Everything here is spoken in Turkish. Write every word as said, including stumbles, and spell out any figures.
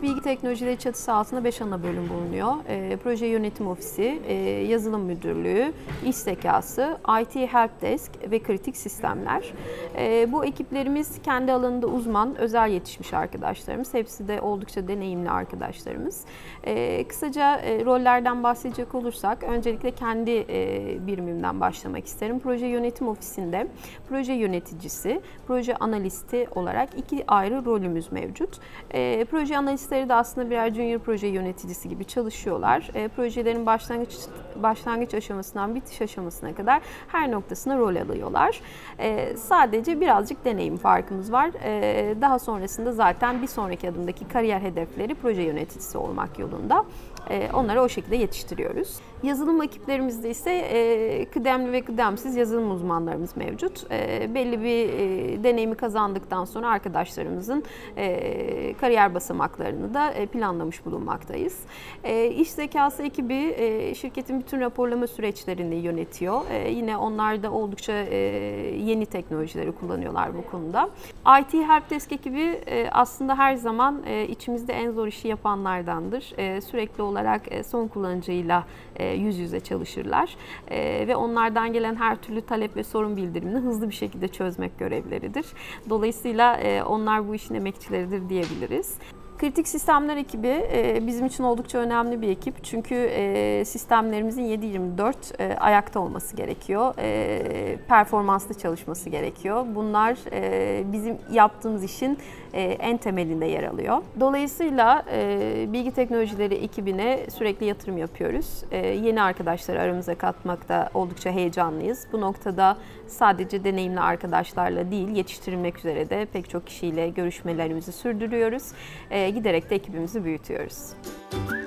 Bilgi Teknolojileri çatısı altında beş ana bölüm bulunuyor. E, proje Yönetim Ofisi, e, Yazılım Müdürlüğü, İş Zekası, I T Help Desk ve Kritik Sistemler. E, bu ekiplerimiz kendi alanında uzman, özel yetişmiş arkadaşlarımız. Hepsi de oldukça deneyimli arkadaşlarımız. E, kısaca e, rollerden bahsedecek olursak, öncelikle kendi e, birimimden başlamak isterim. Proje Yönetim Ofisi'nde proje yöneticisi, proje analisti olarak iki ayrı rolümüz mevcut. E, proje analistleri de aslında birer junior proje yöneticisi gibi çalışıyorlar. E, projelerin başlangıç başlangıç aşamasından bitiş aşamasına kadar her noktasına rol alıyorlar. E, sadece birazcık deneyim farkımız var. E, daha sonrasında zaten bir sonraki adımdaki kariyer hedefleri proje yöneticisi olmak yolunda. E, onları o şekilde yetiştiriyoruz. Yazılım ekiplerimizde ise e, kıdemli ve kıdemsiz yazılım uzmanlarımız mevcut. E, belli bir e, deneyimi kazandıktan sonra arkadaşlarımızın e, kariyer basamaklarını da e, planlamış bulunmaktayız. E, İş Zekası ekibi e, şirketin bütün raporlama süreçlerini yönetiyor. E, yine onlar da oldukça e, yeni teknolojileri kullanıyorlar bu konuda. I T Helpdesk ekibi e, aslında her zaman e, içimizde en zor işi yapanlardandır. E, sürekli olarak e, son kullanıcıyla e, yüz yüze çalışırlar e, ve onlardan gelen her türlü talep ve sorun bildirimini hızlı bir şekilde çözmek görevleridir. Dolayısıyla e, onlar bu işin emekçileridir diyebiliriz. Kritik Sistemler ekibi bizim için oldukça önemli bir ekip. Çünkü sistemlerimizin yedi yirmi dört ayakta olması gerekiyor. Performanslı çalışması gerekiyor. Bunlar bizim yaptığımız işin en temelinde yer alıyor. Dolayısıyla Bilgi Teknolojileri ekibine sürekli yatırım yapıyoruz. Yeni arkadaşları aramıza katmakta oldukça heyecanlıyız. Bu noktada sadece deneyimli arkadaşlarla değil, yetiştirilmek üzere de pek çok kişiyle görüşmelerimizi sürdürüyoruz. Giderek de ekibimizi büyütüyoruz.